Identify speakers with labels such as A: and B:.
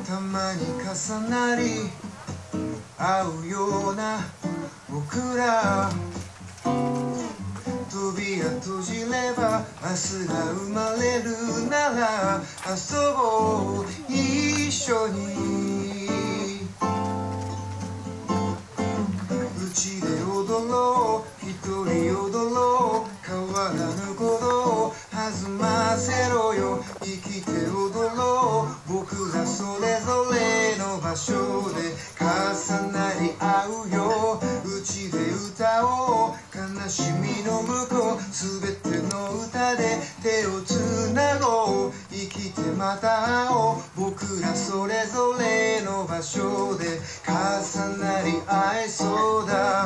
A: たまに重なり合うような僕ら、扉閉じれば明日が生まれるなら遊ぼう一緒に。うちで踊ろう一人踊ろう変わらぬことを弾ませろよ。生きて踊ろう僕らそれぞれの場所で重なり合うよ。うちで歌おう悲しみの向こうすべての歌で手をつなごう。生きてまた会おう僕らそれぞれの場所で重なり合えそうだ。